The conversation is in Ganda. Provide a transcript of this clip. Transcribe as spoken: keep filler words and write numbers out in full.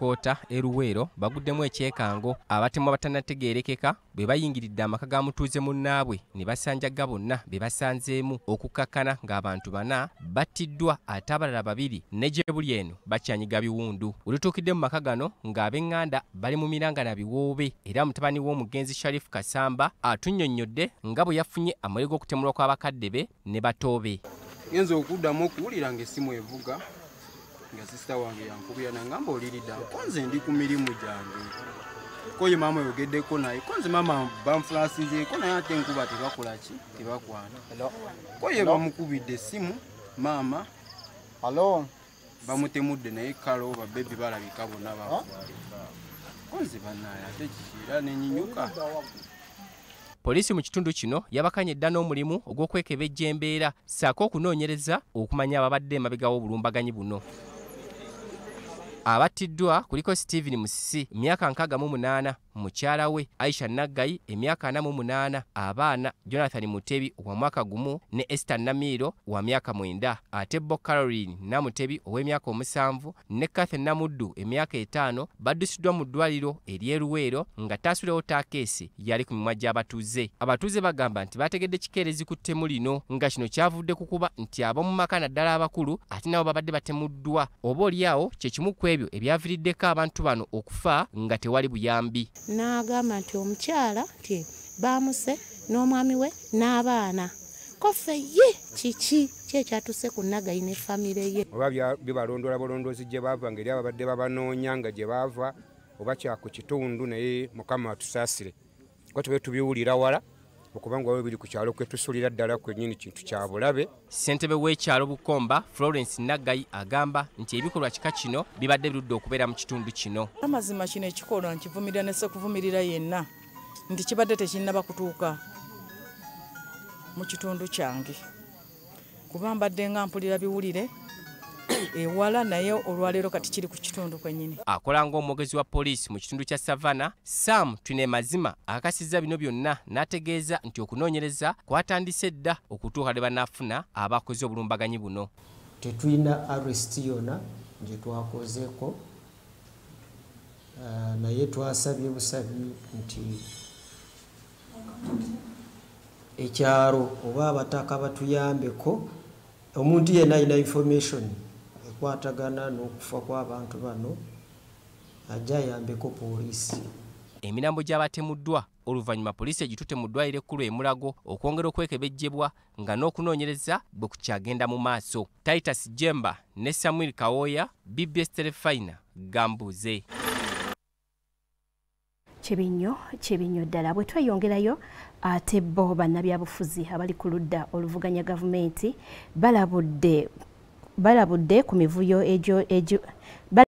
Kkoota e Luweero baguddemu ekyekango abatemu abatannategeerekeka bwe bayingiridde amaka ga mutuuze munnaabwe ne basanjaga bonna be basanzeemu okukkakkana ng'abantu bana battiddwa ate abalala babiri ne gye buli eno bakyanyiga biwundu. Olutuukidde mu maka gano ng'ab'eŋŋanda bali mu miranga na biwoobe era mutabani w'omugenzi Sharifu Kasamba atunnyonnyodde nga bwe yafunye amaliro g'okutemulwa kw'abakadde be ne batoobe. Ngenza okuddamu okuwulira ng'essimu evuga nga sisita wange yankubira nangamba oliridda konze ndi ku mirimu gyange koye maama yogeddeko naye konze maama banfulasinzeeko naye ate enkuba tebakola ki tebakwana koye bamukubidde essimu maama Hello. bamutemudde naye kalo babebi balabika bonna bafa konze bannaye ate kikira nenyinyuka. Poliisi mu kitundu kino yabakanye dda n'omulimu ogw'okwekebejja embeera ssaako okunoonyereza okumanya ababadde emabega w'obulumbaganyi buno. Abattiddwa kuliko Stephen Musisi emyaka nkaaga mu munaana, mukyala we Aisha Naggayi emyaka ana mu munaana, abaana Jonathan Mutebi owa mwaka gumu ne Esther Namiiro wa myaka mwenda, ate Bo Caroline Namutebi ow'emyaka omusanvu ne Catherine Namuddu emyaka etaano baddusiddwa mu ddwaliro ery'e Luweero nga taasulewo taakeesi yali ku mimwa gy'abatuuze. Abatuuze bagamba nti bategedde kikeerezi ku ttemu lino nga kino kyavudde ku kuba nti ab'omu maka naddala abakulu ate nabo babadde batemuddwa oba oliawo kye kimu ku ebyo ebyaviiriddeko abantu bano okufa nga tewali buyambi. N'agamba nti omukyala nti baamuse n'omwami we n'abaana kofe ye kiki kyekyatuse ku Naggayi ne famire ye oba bibalondola bulondoozi gye baava ngeri ababadde babanoonya nga gye baava oba kya ku kitundu naye Mukama atusaasire ko tube tubiwulira wala okubanga wabwe biri ku kyalo kwe tusulira ddala kwennyini kintu kya bulabe. Ssentebe w'ekyalo Bukomba Florence Naggayi agamba nti ebikolwa kika kino bibadde birudde okubeera mu kitundu kino. Amazima kino ekikolwa nkivumirira ne sekuvumirira yenna nti kibadde tekinnaba kutuuka mu kitundu kyange kuba mbadde nga mpulira biwulire ewala naye olwaleero kati kiri ku kitundu kwennyini. Akola ng'omwogezi wa poliisi mu kitundu kya Savannah Sam Tunemazima akakasizza bino byonna n'ategeeza nti okunoonyereza kwatandise dda okutuuka lwe banaafuna abakoze obulumbaganyi buno. Tetulina arrest yonna gye twakozeeko naye twasabye busabi nti ekyalo oba abataka batuyambeko omuntu yenna alina information ekwatagana n'okufa kw'abantu bano ajja ayambeko poliisi. Emirambo gy'abatemuddwa oluvannyuma poliisi egitutte mu ddwaliro ekkulu e Mulago okwongera okwekebejjebwa nga n'okunoonyereza bwe kukyagenda mu maaso. Titus Jemba ne Samuel Kawoya, B B S Terefayina, Gambuuze. Kibinyo kibinyo ddala bwe tweyongerayo ate bo bannabyabufuzi abali ku ludda oluvuganya gavumenti balabudde balabudde ku mivuyo egyo egyo